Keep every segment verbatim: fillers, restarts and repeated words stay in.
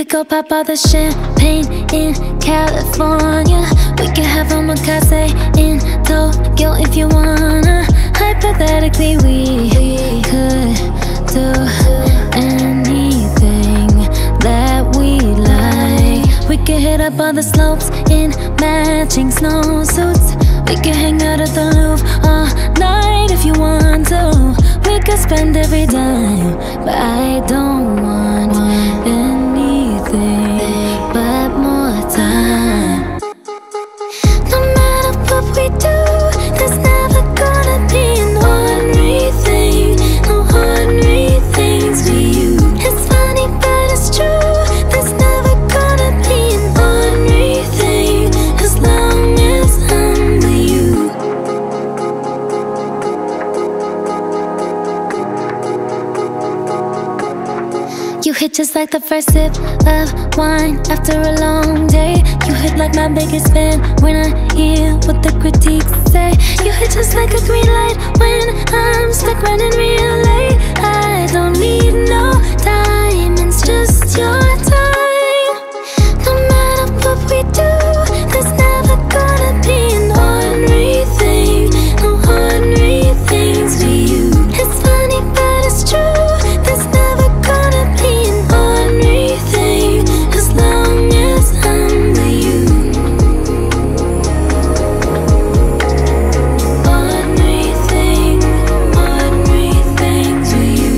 could go pop all the champagne in California. We could have omakase in Tokyo if you wanna. Hypothetically, we could do anything that we like. We could hit up all the slopes in matching snowsuits. We could hang out at the Louvre all night if you want to. We could spend every dime, but I don't want anything but more time. No matter what we do, there's never gonna be an ordinary thing. No ordinary things for you. It's funny but it's true. There's never gonna be an ordinary thing as long as I'm with you. You hit just like the first sip of wine after a long day. You hit like my biggest fan when I hear what the critiques say. You hit just like a green light when I'm stuck running real late. I don't need no diamonds, just your time. No matter what we do, there's never gonna be an ordinary thing. No ordinary things for you. It's funny but it's true. There's never gonna be an ordinary thing as long as I'm with you. Ordinary thing, ordinary things with you.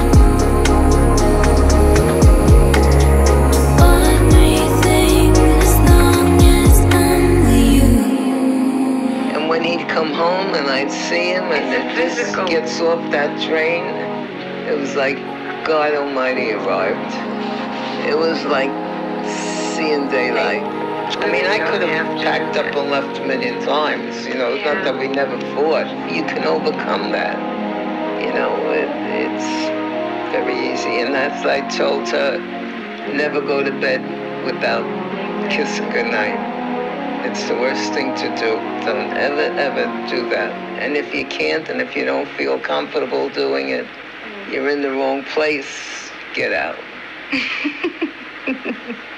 Ordinary thing as long as I'm with you. And when he'd come home and I'd see him and It's it just physical. gets off that train, it was like God Almighty arrived. It was like seeing daylight. I mean, I could have packed up and left a million times. You know, it's not that we never fought. You can overcome that. You know, it, it's very easy. And that's, I told her, never go to bed without kissing goodnight. It's the worst thing to do. Don't ever, ever do that. And if you can't, and if you don't feel comfortable doing it, you're in the wrong place. Get out.